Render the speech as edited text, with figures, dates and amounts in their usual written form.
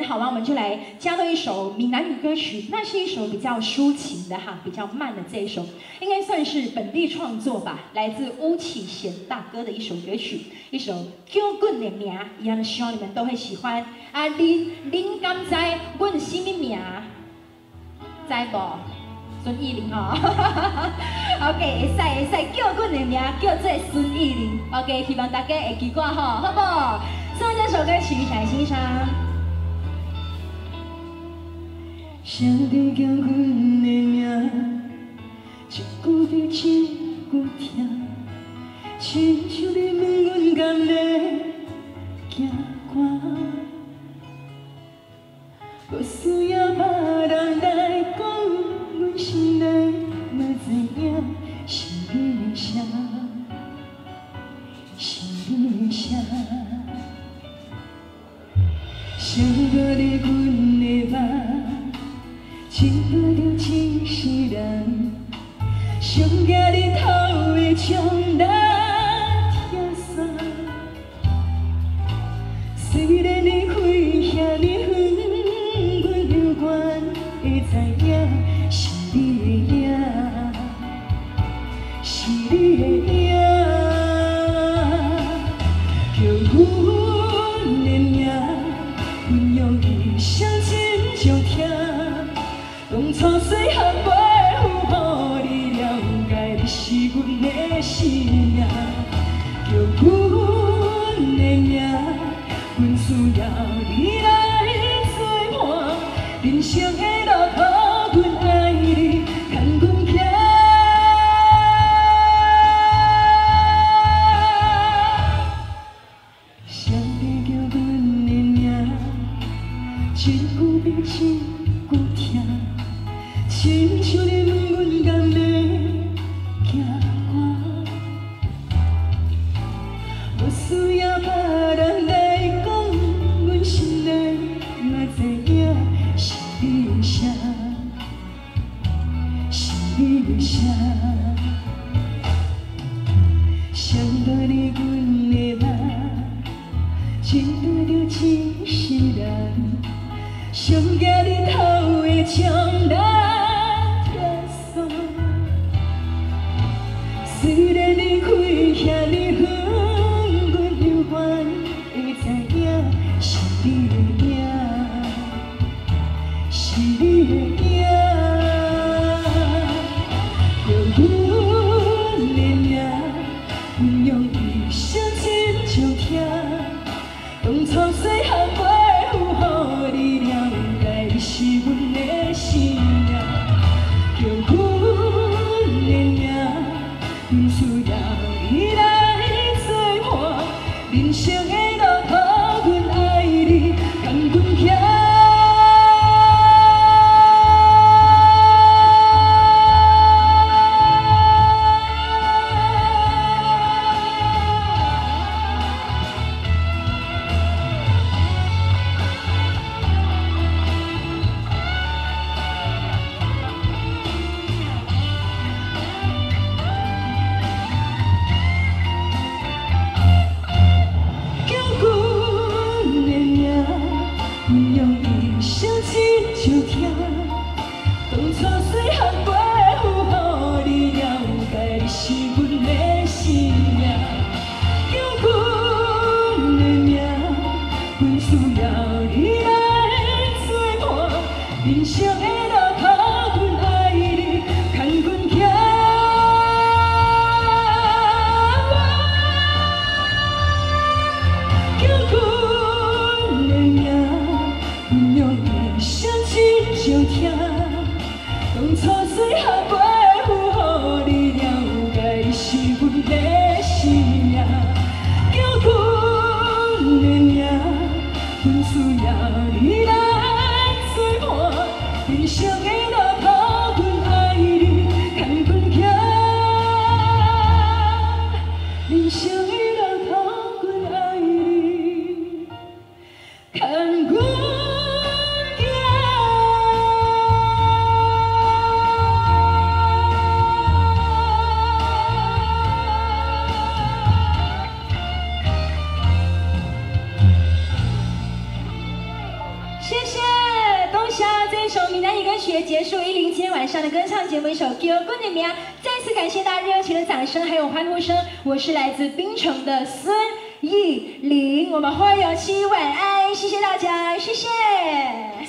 好玩，我们就来加入一首闽南语歌曲，那是一首比较抒情的哈，比较慢的这一首，应该算是本地创作吧，来自巫启贤大哥的一首歌曲，一首《叫阮的名》，一样希望你们都会喜欢。啊，您敢知阮什么名？知不？孙艺玲哦，OK， 会使叫阮的名叫做孙艺玲 ，OK， 希望大家会记我吼，好不好？送这首歌曲一起来欣赏。 谁在叫阮的名？一句比一句疼，亲像在问阮甘会行寒。无需要别人来讲，阮心内嘛知影是你的声，是你的声。想到你阮的梦，牵不着一世人，上惊日头会将咱拆散。虽然你开遐尼远，阮永远会知影是你的影，是你的影，叫阮的名，阮用一生真情疼。当初细汉陪予你了解，你是阮的生命，叫阮的名，阮需要你来作伴，人生的路途，阮爱你，牵阮行。谁在叫阮的名？一句比一句疼。亲像在问阮甘会行寒，无需要别人来讲，阮心内嘛知影是你的声，是你的声。想到你阮的梦，牵不着一世人，上惊日头会将咱。虽然你开遐尼远，阮永远会知影是你的影，是你的影，叫阮的名，阮用一生真情疼。当初细汉陪予你了解，你是阮的生命，叫阮的名。阮需要你来作伴，人生的路途，阮爱你，牵阮行。当初细汉陪予你了解，你是阮的生命，叫阮的名，阮需要你来作伴，人生的路途，阮爱你，牵阮行。叫阮的名，阮用一生真情疼。当初细汉陪予你了解，你是阮的生命，叫阮的名，阮需要你来作伴，人生的路途，阮爱你，牵阮行，人生的路途，阮爱你，牵阮。 谢谢冬夏这一首闽南语歌曲结束107今天晚上的歌唱节目，一首《叫滚的名》。再次感谢大家热情的掌声还有欢呼声。我是来自槟城的孙艺玲，我们会有期晚安，谢谢大家，谢谢。